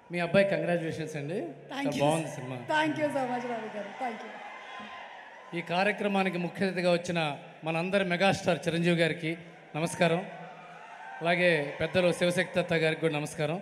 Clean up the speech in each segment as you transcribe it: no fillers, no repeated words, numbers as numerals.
మీ అబ్బాయి కంగ్రాచులేషన్స్ అండి. బాగుంది సినిమా. Thank you so much Ravi garu, thank you. ఈ కార్యక్రమానికి ముఖ్య అతిథిగా వచ్చిన మనందరి మెగాస్టార్ చిరంజీవి గారికి నమస్కారం. అలాగే పెద్దలు శివశక్తి దత్త గారికి కూడా నమస్కారం.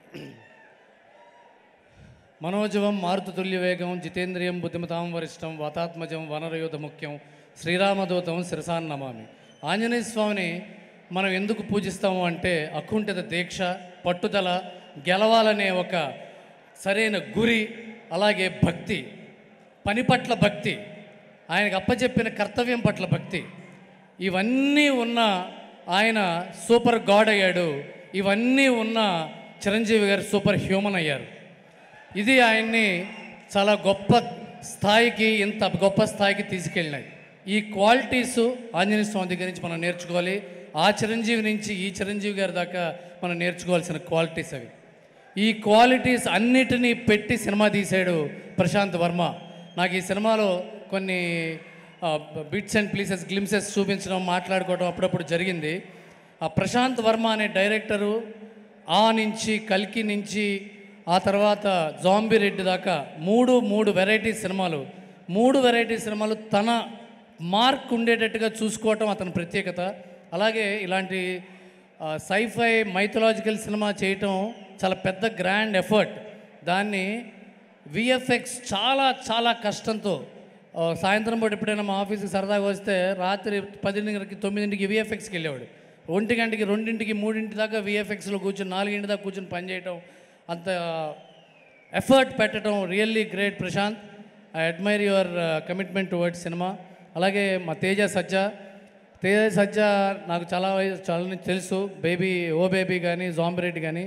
మనోజవం మారుతుల్య వేగం జితేంద్రియం బుద్ధిమతాం వరిష్టం వాతాత్మజం వనరయోధ ముఖ్యం శ్రీరామదూతం శిరసాన్ నమామి. ఆంజనేయ స్వామిని మనం ఎందుకు పూజిస్తాము అంటే అకుంఠిత దీక్ష, పట్టుదల, గెలవాలనే ఒక సరైన గురి, అలాగే భక్తి, పని పట్ల భక్తి, ఆయనకు అప్పచెప్పిన కర్తవ్యం పట్ల భక్తి, ఇవన్నీ ఉన్న ఆయన సూపర్ గాడ్ అయ్యాడు. ఇవన్నీ ఉన్న చిరంజీవి గారు సూపర్ హ్యూమన్ అయ్యారు. ఇది ఆయన్ని చాలా గొప్ప స్థాయికి, ఇంత గొప్ప స్థాయికి తీసుకెళ్ళినాయి. ఈ క్వాలిటీసు ఆంజనేయ స్వామి దగ్గర నుంచి మనం నేర్చుకోవాలి. ఆ చిరంజీవి నుంచి ఈ చిరంజీవి గారి దాకా మనం నేర్చుకోవాల్సిన క్వాలిటీస్ అవి. ఈ క్వాలిటీస్ అన్నిటినీ పెట్టి సినిమా తీశాడు ప్రశాంత్ వర్మ. నాకు ఈ సినిమాలో కొన్ని బిట్స్ అండ్ ప్లీసెస్, గ్లిమ్సెస్ చూపించడం, మాట్లాడుకోవడం అప్పుడప్పుడు జరిగింది. ఆ ప్రశాంత్ వర్మ అనే డైరెక్టరు ఆ నుంచి, కల్కి నుంచి, ఆ తర్వాత జాంబీ రెడ్డి దాకా మూడు వెరైటీ సినిమాలు తన మార్క్ ఉండేటట్టుగా చూసుకోవటం అతని ప్రత్యేకత. అలాగే ఇలాంటి సైఫై మైథలాజికల్ సినిమా చేయటం చాలా పెద్ద గ్రాండ్ ఎఫర్ట్. దాన్ని విఎఫ్ఎక్స్ చాలా చాలా కష్టంతో, సాయంత్రం పూట ఎప్పుడైనా మా ఆఫీస్కి సరదాగా వస్తే రాత్రి 10:00కి 9:00కి విఎఫ్ఎక్స్కి వెళ్ళేవాడు. 1 గంటకి 2:00కి 3:00 దాకా విఎఫ్ఎక్స్లో కూర్చొని 4 దాకా కూర్చొని పనిచేయటం, అంత ఎఫర్ట్ పెట్టడం really great Prashanth. I admire your commitment towards సినిమా. అలాగే మా తేజ సజ్జా నాకు చాలా తెలుసు. ఓ బేబీ కానీ, జాంబీ రెడ్డి కానీ.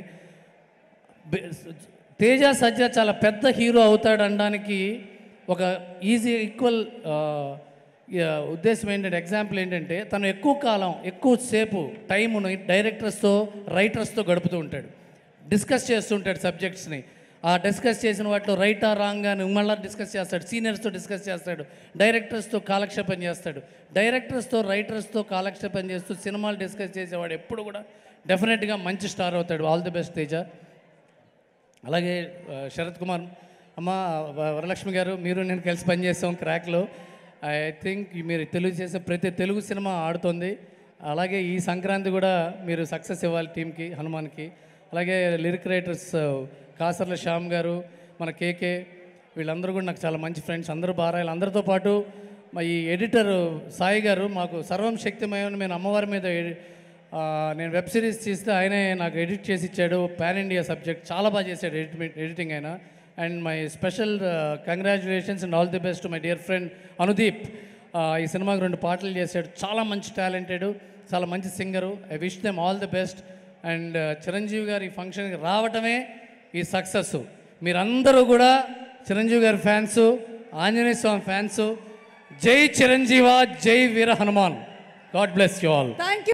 తేజ సజ్జా చాలా పెద్ద హీరో అవుతాడు అనడానికి ఒక ఈక్వల్ ఉద్దేశం ఏంటంటే, ఎగ్జాంపుల్ ఏంటంటే, తను ఎక్కువసేపు టైమును డైరెక్టర్స్తో, రైటర్స్తో గడుపుతూ ఉంటాడు. డిస్కస్ చేస్తూ ఉంటాడు సబ్జెక్ట్స్ని. ఆ డిస్కస్ చేసిన వాటిలో రైటా రాంగ్ అని మళ్ళీ డిస్కస్ చేస్తాడు. సీనియర్స్తో డిస్కస్ చేస్తాడు, డైరెక్టర్స్తో కాలక్షేపం చేస్తాడు. డైరెక్టర్స్తో, రైటర్స్తో కాలక్షేపం చేస్తూ సినిమాలు డిస్కస్ చేసేవాడు ఎప్పుడు కూడా డెఫినెట్గా మంచి స్టార్ అవుతాడు. All the best Teja. అలాగే శరత్ కుమార్ అమ్మ, వరలక్ష్మి గారు, మీరు నేను కలిసి పనిచేస్తాం క్రాక్లో. ఐ థింక్ మీరు చేసే ప్రతి తెలుగు సినిమా ఆడుతుంది. అలాగే ఈ సంక్రాంతి కూడా మీరు సక్సెస్ ఇవ్వాలి టీంకి, హనుమాన్కి. అలాగే లిరిక్ రైటర్స్ కాసర్ల శ్యామ్ గారు, మన కేకే, వీళ్ళందరూ కూడా నాకు చాలా మంచి ఫ్రెండ్స్. అందరూ బారాయాలి. అందరితో పాటు మా ఈ ఎడిటర్ సాయి గారు, మాకు సర్వం శక్తిమయం, నేను అమ్మవారి మీద నేను వెబ్ సిరీస్ తీస్తే ఆయనే నాకు ఎడిట్ చేసి ఇచ్చాడు. పాన్ ఇండియా సబ్జెక్ట్ చాలా బాగా చేశాడు ఎడిటింగ్ ఆయన. And my special congratulations and all the best to my dear friend Anudeep. ఈ సినిమాకి 2 పాటలు చేశాడు. చాలా మంచి టాలెంటెడ్, చాలా మంచి singer. I wish them all the best. And Chiranjeevi garu ఈ ఫంక్షన్కి రావటమే ఈ సక్సెస్. మీరందరూ కూడా చిరంజీవి గారి ఫ్యాన్సు, ఆంజనేయ స్వామి ఫ్యాన్సు. జై చిరంజీవ, జై వీర Hanuman. God bless you all. Thank you.